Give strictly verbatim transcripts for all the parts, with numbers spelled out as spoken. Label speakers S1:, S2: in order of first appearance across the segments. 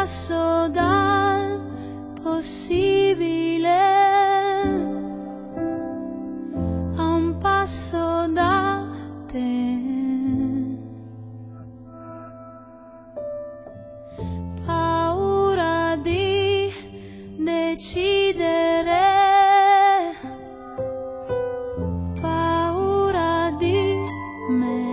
S1: passo dal possibile a un passo da te. Paura di decidere, paura di me.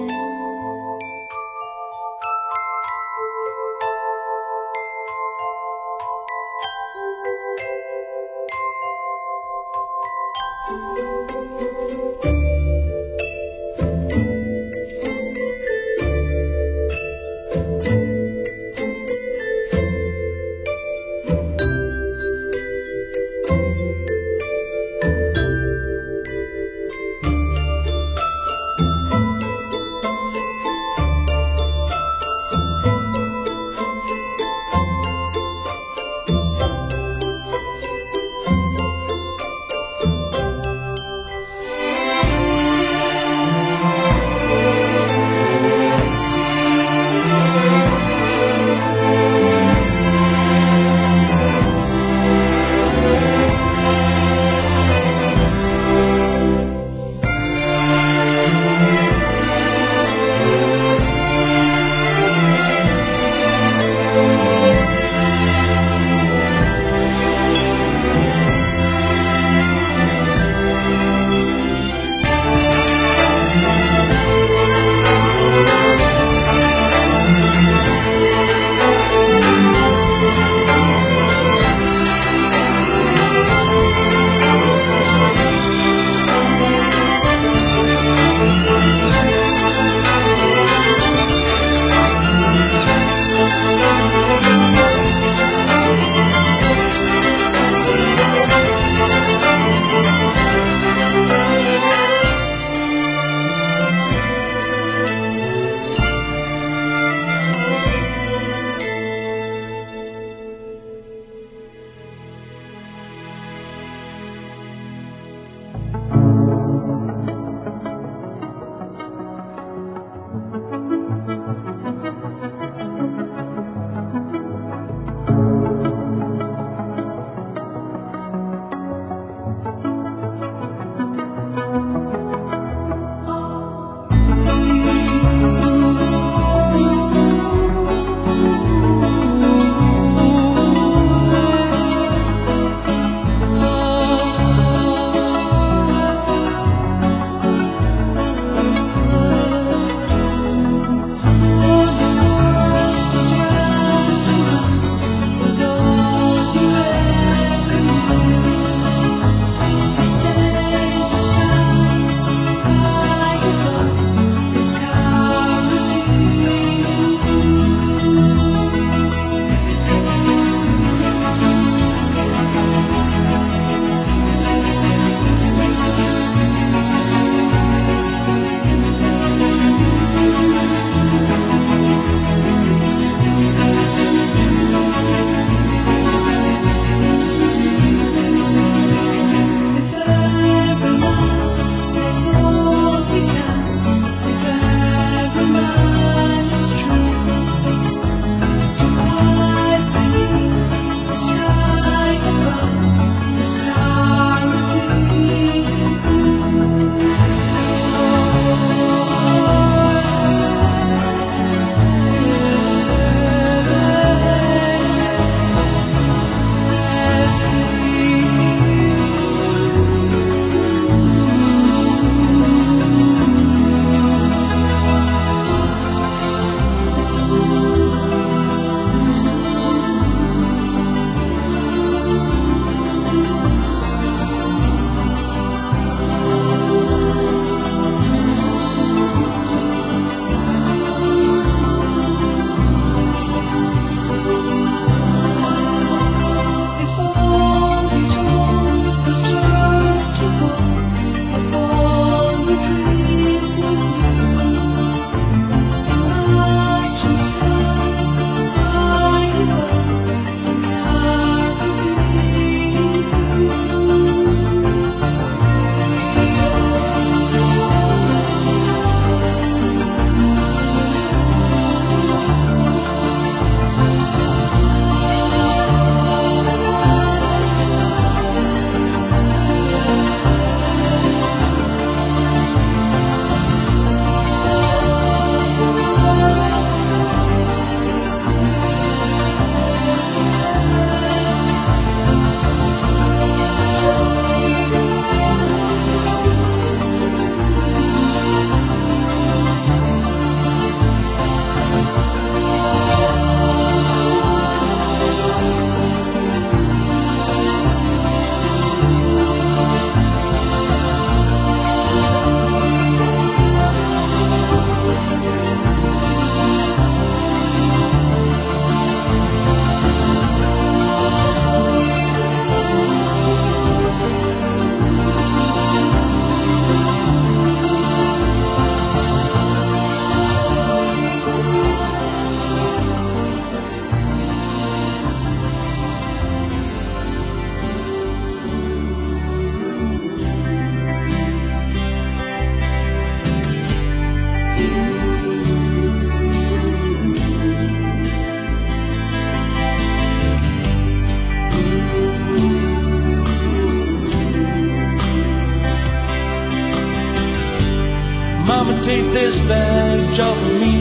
S2: much of me.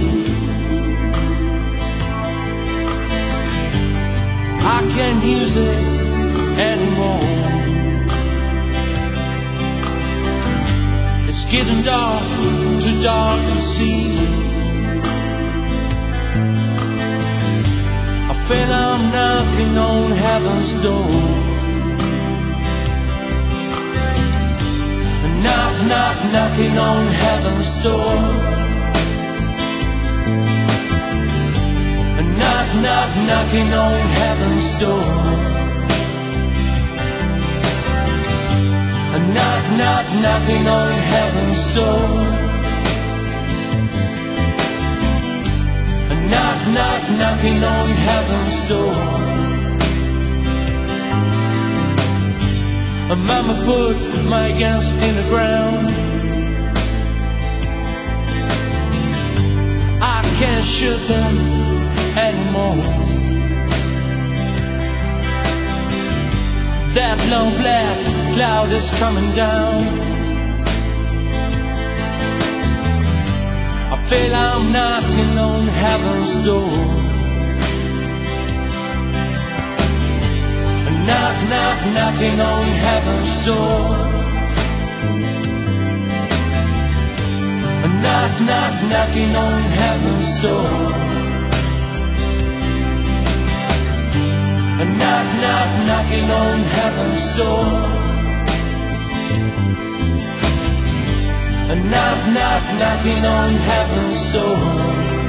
S2: I can't use it anymore. It's getting dark, too dark to see. I feel I'm knocking on heaven's door. Knock, knock, knocking on heaven's door. Knock, knock, knocking on heaven's door. Knock, knock, knocking on heaven's door. Knock, knock, knocking on heaven's door. Mama put my guns in the ground. I can't shoot them anymore. That long black cloud is coming down. I feel I'm knocking on heaven's door. Knock, knock, knocking on heaven's door. Knock, knock, knocking on heaven's door. Knock, knock, knocking on heaven's door. Knock, knock, knocking on heaven's door.